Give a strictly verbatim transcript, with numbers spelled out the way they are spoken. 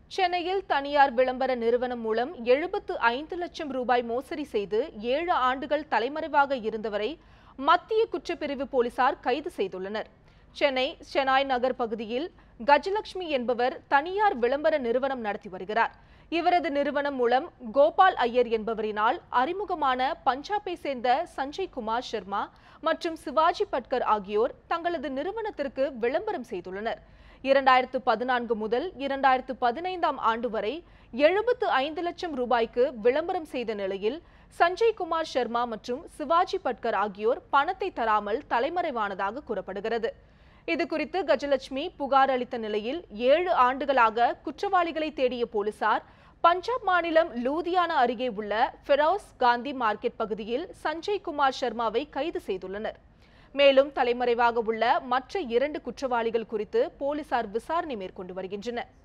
சென்னையில் தனியார் விளம்பர நிறுவனம் மூலம் எழுபத்து ஐந்து லட்சம் ரூபாய் மோசடி செய்து ஏழு ஆண்டுகள் தலைமறைவாக இருந்தவரை மத்திய குற்றப்பிரிவு போலீசார் கைது செய்துள்ளனர். சென்னை செனாய் நகர் பகுதியில் கஜலட்சுமி என்பவர் தனியார் விளம்பர நிறுவனம் நடத்தி வருகிறார். இவரது நிறுவனம் மூலம் கோபால் ஐயர் என்பவரினால் அறிமுகமான பஞ்சாபை சேர்ந்த சஞ்சய் குமார் சர்மா மற்றும் சிவாஜி பட்கர் ஆகியோர் தங்களது நிறுவனத்திற்கு விளம்பரம் செய்துள்ளனர். இரண்டாயிரத்து பதினான்கு முதல் இரண்டாயிரத்து பதினைந்தாம் ஆண்டு வரை எழுபத்து ஐந்து லட்சம் ரூபாய்க்கு விளம்பரம் செய்த நிலையில் சஞ்சய் குமார் சர்மா மற்றும் சிவாஜி பட்கர் ஆகியோர் பணத்தை தராமல் தலைமறைவானதாக கூறப்படுகிறது. இதுகுறித்து கஜலட்சுமி புகார் அளித்த நிலையில் ஏழு ஆண்டுகளாக குற்றவாளிகளை தேடிய போலீசார் பஞ்சாப் மாநிலம் லூதியானா அருகே உள்ள ஃபெரோஸ் காந்தி மார்க்கெட் பகுதியில் சஞ்சய் குமார் சர்மாவை கைது செய்துள்ளனர். மேலும் தலைமறைவாக உள்ள மற்ற இரண்டு குற்றவாளிகள் குறித்து போலீசார் விசாரணை மேற்கொண்டு வருகின்றனர்.